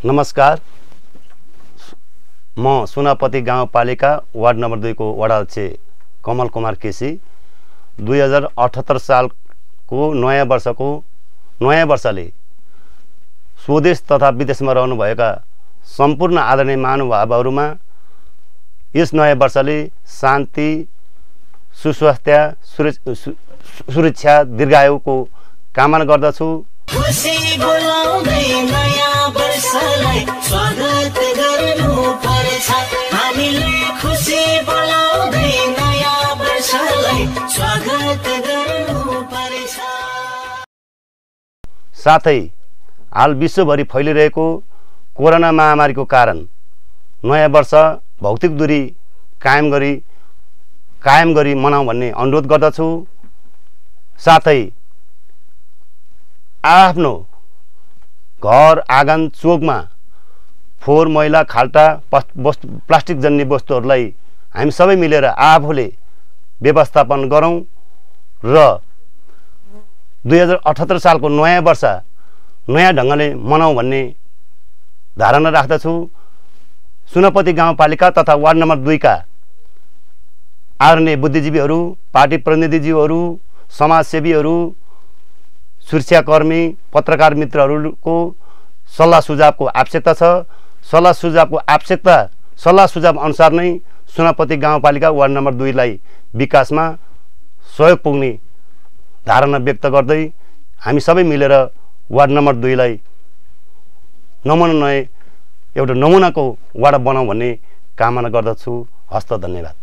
नमस्कार, म सुनापति गाउँपालिका वार्ड नम्बर 2 को वडा अध्यक्ष कमल कुमार केसी 2078 सालको नयाँ वर्षले स्वदेश तथा विदेशमा रहनुभएका सम्पूर्ण आदरणीय महानुभावहरुमा यस नयाँ वर्षले शान्ति, सुस्वास्थ्य, सुरक्षा, दीर्घायुको कामना गर्दछु। खुशी बोलाउँदै नयाँ वर्षलाई स्वागत गर्नुपर्छ। हामीले खुशी बोलाउँदै नयाँ वर्षलाई स्वागत गर्नुपर्छ। साथै हाल विश्वभरि फैलिरहेको कोरोना महामारीको कारण नयाँ वर्ष भौतिक दूरी कायम गरी मनाऊ भन्ने अनुरोध गर्दछु। साथै आफ्नो घर आँगन चोकमा फोहोर मैला खाल्टा प्लास्टिक जन्य वस्तुहरूलाई हामी सबै मिलेर आफूले व्यवस्थापन गरौँ र 2078 सालको नयाँ वर्ष नयाँ ढङ्गले मनाऊ भन्ने धारणा राख्दछु। सुनापति गाउँपालिका तथा वार्ड नम्बर 2 का आदरणीय बुद्धिजीवीहरू, पार्टी प्रतिनिधिज्यूहरू, समाजसेवीहरू, सुरक्षाकर्मी, पत्रकार मित्रहरूको सल्लाह सुझावको आवश्यकता छ। सल्लाह सुझाव अनुसार नै सुनापति गाउँपालिका वार्ड नम्बर 2 लाई विकासमा सहयोग पुग्ने धारणा व्यक्त गर्दै हामी सबै मिलेर वार्ड नम्बर 2 लाई एउटा नमुनाको वार्ड बनाऊ भन्ने कामना गर्दछु। हस्त, धन्यवाद।